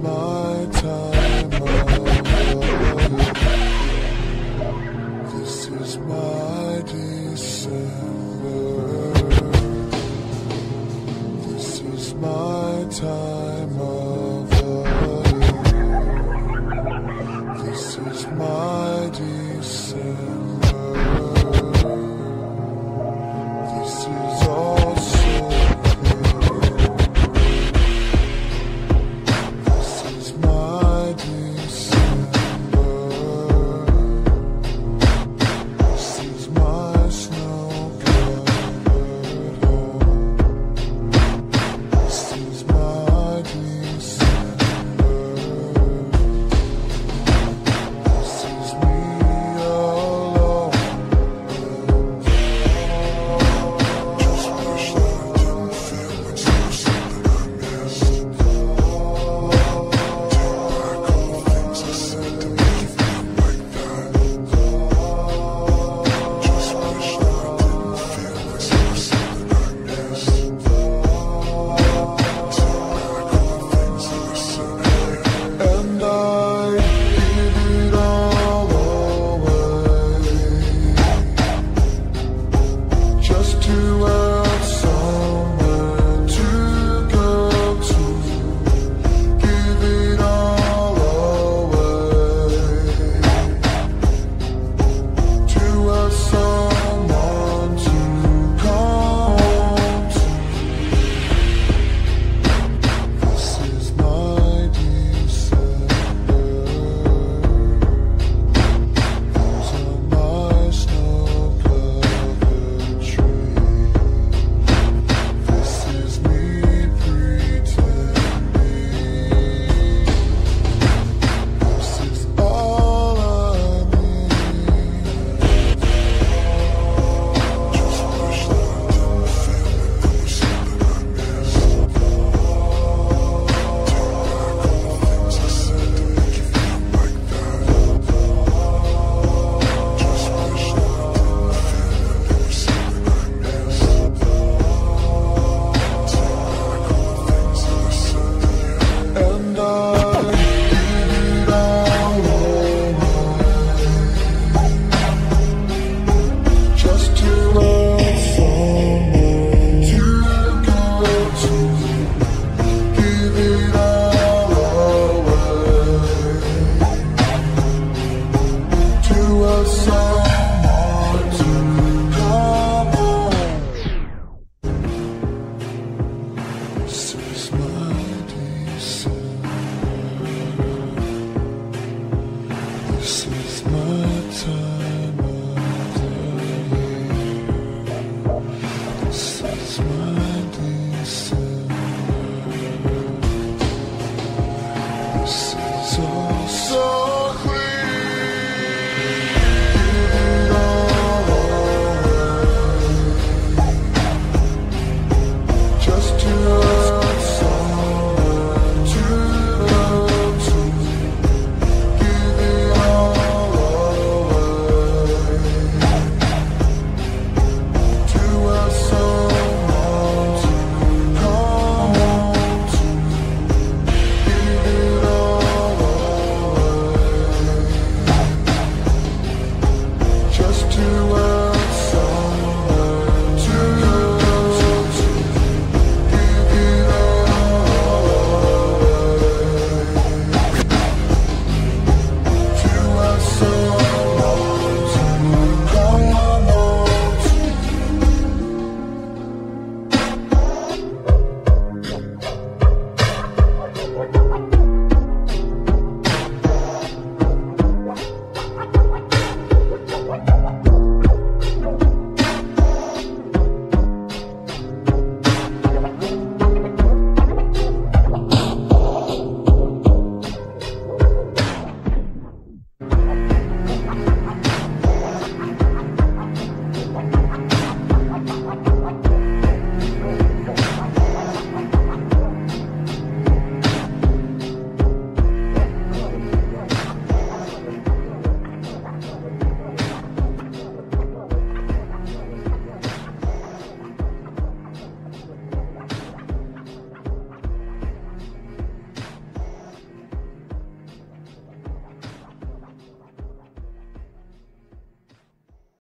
my time of year. This is my December. This is my time of year. This is my December. This is all so clear. This is my December. This is my snow-covered home. This is my December. This is me alone. Just wish that I didn't feel it's just something I missed. Take back all the things I said to make you feel like that. Just wish that I didn't feel like there was something I missed. Take back all the things that I said. And I give it all away just to have somewhere to go to. Give it all away to have someone to come to. This is my December. Those are my snow-covered trees. This is me pretending. This is all I need. Just wish that I didn't feel like there was something I missed. Take back all the things I said to make you feel like that. Just wish that I didn't feel like there was something I missed. Take back all the things that I said to you. And I give it all away just to have someone to go to. Give it all away to have someone to come home. This is my December. This is my time of the year. This is my December. This is all so